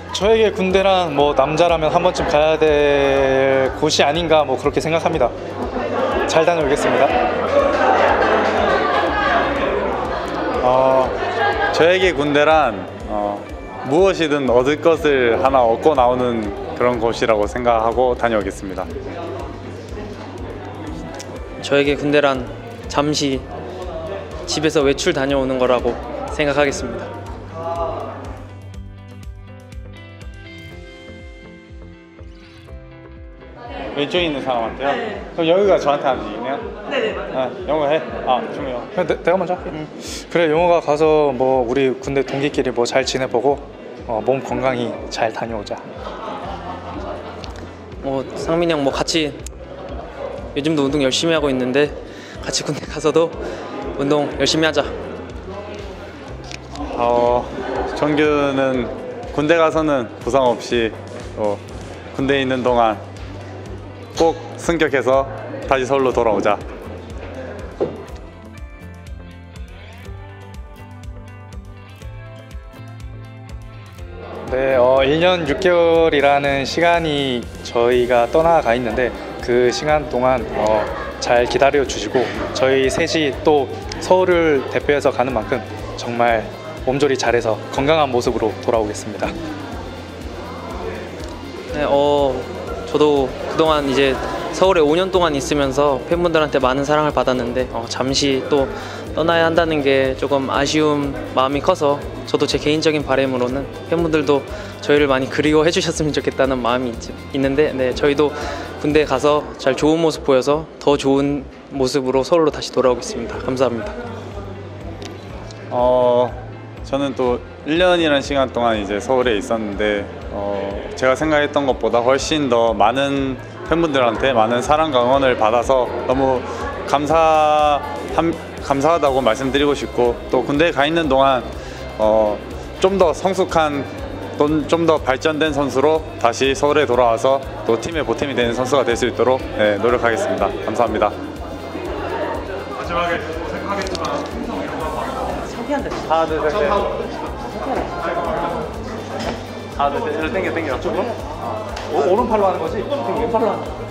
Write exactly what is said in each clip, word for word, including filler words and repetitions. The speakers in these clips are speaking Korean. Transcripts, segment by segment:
저에게 군대란 뭐 남자라면 한 번쯤 가야 될 곳이 아닌가 뭐 그렇게 생각합니다. 잘 다녀오겠습니다. 어, 저에게 군대란 어, 무엇이든 얻을 것을 하나 얻고 나오는 그런 곳이라고 생각하고 다녀오겠습니다. 저에게 군대란 잠시 집에서 외출 다녀오는 거라고 생각하겠습니다. 왼쪽에 있는 사람한테요? 네. 그럼 여기가 저한테 하는 얘기네요? 네네 맞아요. 아, 영어 해? 아, 준호요. 그래, 내, 내가 먼저 할게. 응. 그래, 용호가 가서 뭐 우리 군대 동기끼리 뭐 잘 지내보고 어, 몸 건강히 잘 다녀오자. 뭐 상민이 형 뭐 같이 요즘도 운동 열심히 하고 있는데 같이 군대 가서도 운동 열심히 하자. 어, 정규는 군대 가서는 부상 없이 어, 군대에 있는 동안 꼭 승격해서 다시 서울로 돌아오자. 네, 어, 일 년 육 개월이라는 시간이 저희가 떠나가 있는데 그 시간 동안 어, 잘 기다려 주시고 저희 셋이 또 서울을 대표해서 가는 만큼 정말 몸조리 잘해서 건강한 모습으로 돌아오겠습니다. 네, 어 저도 그동안 이제 서울에 오 년 동안 있으면서 팬분들한테 많은 사랑을 받았는데 어, 잠시 또 떠나야 한다는 게 조금 아쉬운 마음이 커서 저도 제 개인적인 바람으로는 팬분들도 저희를 많이 그리워해 주셨으면 좋겠다는 마음이 있, 있는데 네, 저희도 군대 가서 잘 좋은 모습 보여서 더 좋은 모습으로 서울로 다시 돌아오겠습니다. 감사합니다. 어, 저는 또 일 년이라는 시간 동안 이제 서울에 있었는데 어, 제가 생각했던 것보다 훨씬 더 많은 팬분들한테 많은 사랑과 응원을 받아서 너무 감사, 감사하다고 말씀드리고 싶고 또 군대에 가 있는 동안 어, 좀 더 성숙한 좀 더 발전된 선수로 다시 서울에 돌아와서 또 팀의 보탬이 되는 선수가 될 수 있도록 네, 노력하겠습니다. 감사합니다. 마지막에 생각하겠지만 풍성 이런 거 창피한데. 하나 둘 셋. 하나 둘 셋. 땡겨 땡겨. 오, 오른팔로 하는 거지? 지금 왼팔로 하는 거지?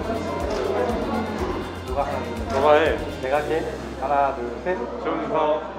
너가 해. 내가 할게. 하나, 둘, 셋. 준서.